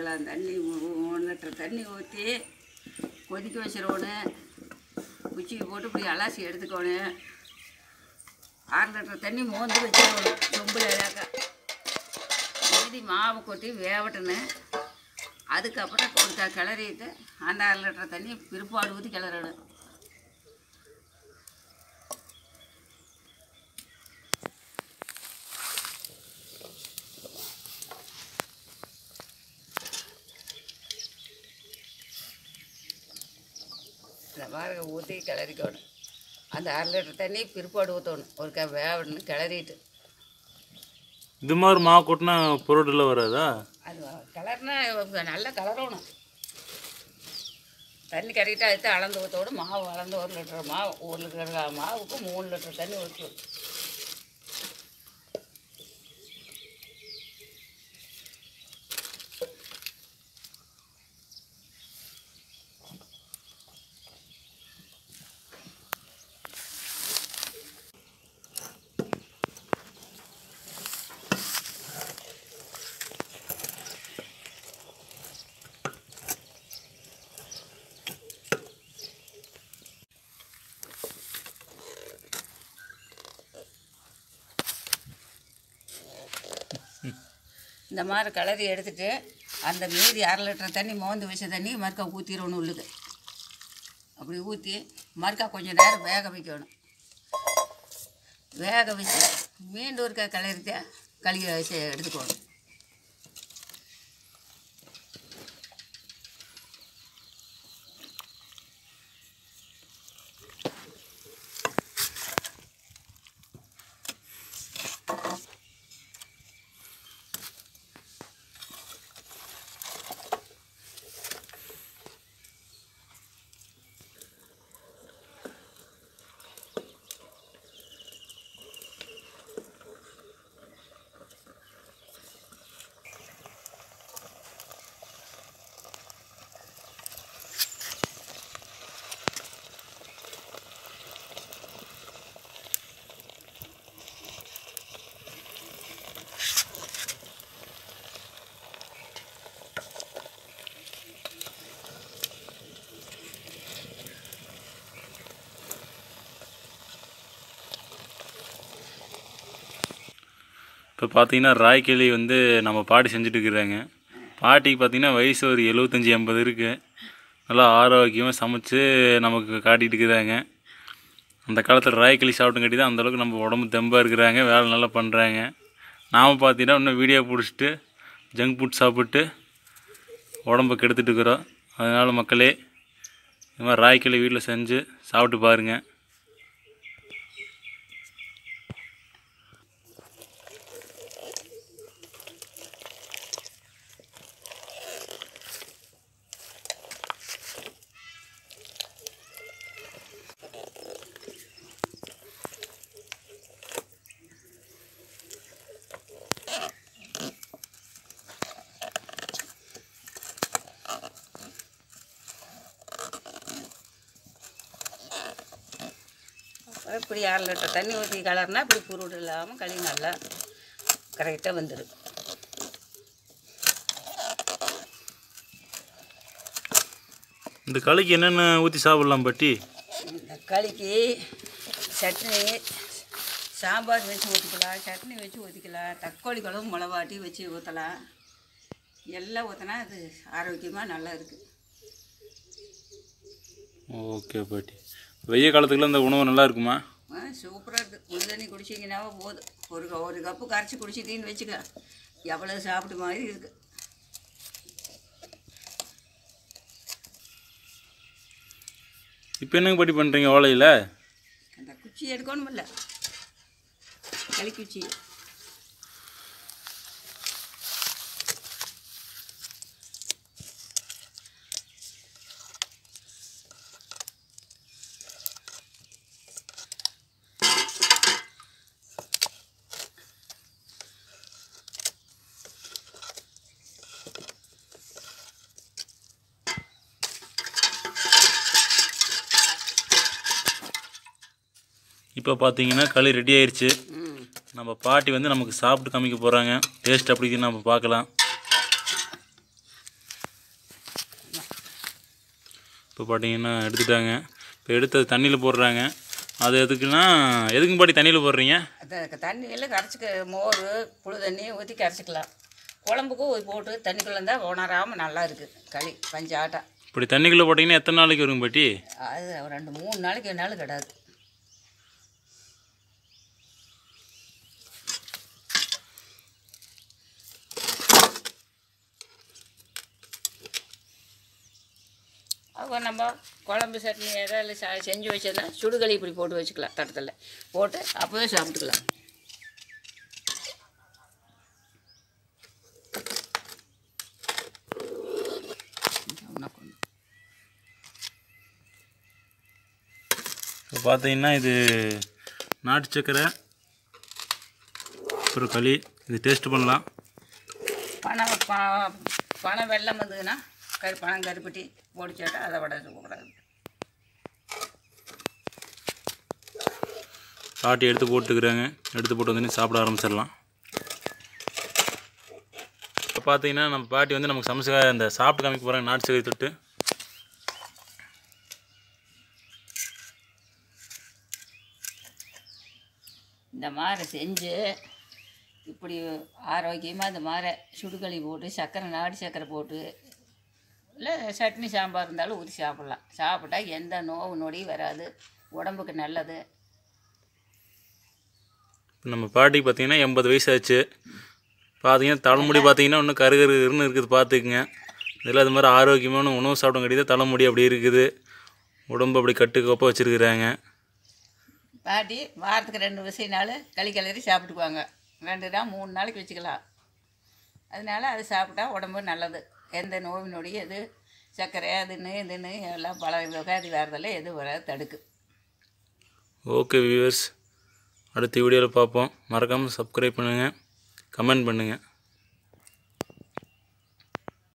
Class தண்ணி 3 litre தண்ணி ஊற்றி கொதிக்க வச்சிடணும். குச்சிக்கு போட்டு இப்படி அலாசி எடுத்துக்கணும். 6 லிட்டர் தண்ணி மோந்து வச்சிடணும் சொம்பில் இழக்கா. மீதி மாவு கொட்டி வேவட்டணும். அதுக்கப்புறம் கொடுத்தா கிளறிட்டு அந்த 6 லிட்டர் தண்ணி பிற்பாடு ஊற்றி கிளறணும். இந்த மாதிரி ஊற்றி கிளறிக்கணும். அந்த 6 லிட்டர் தண்ணி பிற்பாடு ஊற்றணும். ஒரு வேவணும் கிளறிட்டு. இது மாதிரி மாவு கொட்டினா பொருட்கள் வராதா? அது கிளறினா நல்லா கிளறணும். தண்ணி கரெக்டாக எடுத்து அளந்து ஊற்றோடு மாவு அளந்து 1 லிட்டர் மாவு 1 லிட்டர் மாவுக்கு 3 லிட்டர் தண்ணி ஊற்றணும். இந்த மாதிரி கிளறி எடுத்துட்டு அந்த மீதி 1/2 லிட்டர் தண்ணி மோந்து வச்ச தண்ணி மறுக்கா ஊற்றிடணும் உள்ளுக்கு. அப்படி ஊற்றி மறுக்கா கொஞ்சம் நேரம் வேக வைக்கணும். வேக வச்சு மீண்டும் இருக்க கிளறித்த கழுவி வச்சு எடுத்துக்கணும். இப்போ பார்த்தீங்கன்னா ராய்களி வந்து நம்ம பாட்டி செஞ்சுட்டு இருக்கிறாங்க. பாட்டிக்கு பார்த்தீங்கன்னா வயசு ஒரு 75-80 இருக்குது. நல்லா ஆரோக்கியமாக சமைச்சு நமக்கு காட்டிகிட்டு இருக்கிறாங்க. அந்த காலத்தில் ராய்களி சாப்பிட்டு கட்டி தான் அந்தளவுக்கு நம்ம உடம்பு தெம்பாக இருக்கிறாங்க, வேலை நல்லா பண்ணுறாங்க. நாம் பார்த்தீங்கன்னா இன்னும் வீடியோ பிடிச்சிட்டு ஜங்க் ஃபுட் சாப்பிட்டு உடம்பை கெடுத்துட்டு இருக்கிறோம். அதனால் மக்களே இந்த மாதிரி ராய்களி வீட்டில் செஞ்சு சாப்பிட்டு பாருங்கள். இப்படி 6 லிட்டர் தண்ணி ஊற்றி கலர்னா இப்படி புருடு இல்லாமல் களி நல்லா கரெக்டாக வந்துடும். இந்த களிக்கு என்னென்ன ஊற்றி சாப்பிட்லாம் பாட்டி? இந்த களிக்கு சட்னி சாம்பார் வச்சு ஊற்றிக்கலாம், சட்னி வச்சு ஊற்றிக்கலாம், தக்காளி குழம்பு மிளகாட்டி வச்சு ஊற்றலாம். எல்லாம் ஊற்றினா அது ஆரோக்கியமாக நல்லா இருக்குது. ஓகே பாட்டி. வெய்ய காலத்துக்குள்ள இந்த உணவு நல்லா இருக்குமா? சூப்பராக இருக்குது. உள் தண்ணி குடிச்சிங்கன்னாவே போதும். ஒரு கப்பு கரைச்சி குடிச்சிட்டின்னு வச்சுக்க, எவ்வளோ சாப்பிட்டு மாதிரி இருக்குது. இப்போ என்னங்க பாட்டி பண்ணுறீங்க ஓலையில்? அந்த குச்சி எடுக்கணுமில்ல, களிக்குச்சி. இப்போ பார்த்தீங்கன்னா களி ரெடி ஆயிடுச்சு. நம்ம பாட்டி வந்து நமக்கு சாப்பிட்டு காமிக்க போகிறாங்க. டேஸ்ட் அப்படி நம்ம பார்க்கலாம். இப்போ பார்த்தீங்கன்னா எடுத்துட்டாங்க. இப்போ எடுத்து தண்ணியில் போடுறாங்க. அது எதுக்குன்னா எதுக்கும் பாட்டி தண்ணியில் போடுறீங்க? தண்ணியில் கரைச்சிக்க மோர் புழு தண்ணி ஊற்றி கரைச்சிக்கலாம். குழம்புக்கும் போட்டு தண்ணிக்குள்ளே இருந்தால் உணராமல் நல்லா இருக்குது களி பஞ்சு ஆட்டா. இப்படி தண்ணிக்குள்ளே போட்டிங்கன்னா எத்தனை நாளைக்கு வருங்க பாட்டி? அது 2-3 நாளைக்கு வேணாலும் கிடாது. அப்போ நம்ம குழம்பு சட்னி எதாவது செஞ்சு வச்சதுன்னா சுடுகளி இப்படி போட்டு வச்சுக்கலாம். தட்டத்தில் போட்டு அப்போவே சாப்பிட்டுக்கலாம். இப்போ பார்த்தீங்கன்னா இது நாட்டு சக்கரை அப்புறம் களி. இது டேஸ்ட் பண்ணலாம். பணம் வெள்ளம் வந்ததுன்னா பணம் கருப்பட்டி போடிச்சோட்டா அதை விட கூடாது. பாட்டி எடுத்து போட்டுக்கிறாங்க. எடுத்து போட்டு வந்து சாப்பிட ஆரம்பிச்சிடலாம். இப்போ பார்த்தீங்கன்னா நம்ம பாட்டி வந்து நமக்கு சமைச்ச அந்த சாப்பிட்டு காமிக்க போகிறாங்க நாட்டு சக்கரை தொட்டு. இந்த மாதிரி செஞ்சு இப்படி ஆரோக்கியமாக இந்த மாதிரி சுடுகளி போட்டு சர்க்கரை நாட்டு சர்க்கரை போட்டு இல்லை சட்னி சாம்பார் இருந்தாலும் ஊற்றி சாப்பிட்லாம். சாப்பிட்டா எந்த நோவு நொடியும் வராது, உடம்புக்கு நல்லது. நம்ம பாட்டிக்கு பார்த்தீங்கன்னா 80 வயசு ஆச்சு. பார்த்தீங்கன்னா தலைமுடி பார்த்தீங்கன்னா இன்னும் கருகருன்னு இருக்குது. பார்த்துக்குங்க. இதில் அது மாதிரி ஆரோக்கியமான உணவு சாப்பிட கட்டிதான் தலைமுடி அப்படி இருக்குது. உடம்பு அப்படி கட்டுக்கோப்பாக வச்சுருக்குறாங்க. பாட்டி வாரத்துக்கு 2 விசைனாலும் களி கிளறி சாப்பிட்டுக்குவாங்க. 2 நாள் 3 நாளைக்கு வச்சுக்கலாம். அதனால அது சாப்பிட்டா உடம்பு நல்லது. எந்த நோய் நொடி எது சர்க்கரை அதுன்னு இதுன்னு எல்லாம் பல வியாதி வரதெல்லாம் எது வராது தடுக்கு. ஓகே வியூவர்ஸ், அடுத்த வீடியோவில் பார்ப்போம். மறக்காமல் சப்ஸ்கிரைப் பண்ணுங்கள், கமெண்ட் பண்ணுங்கள்.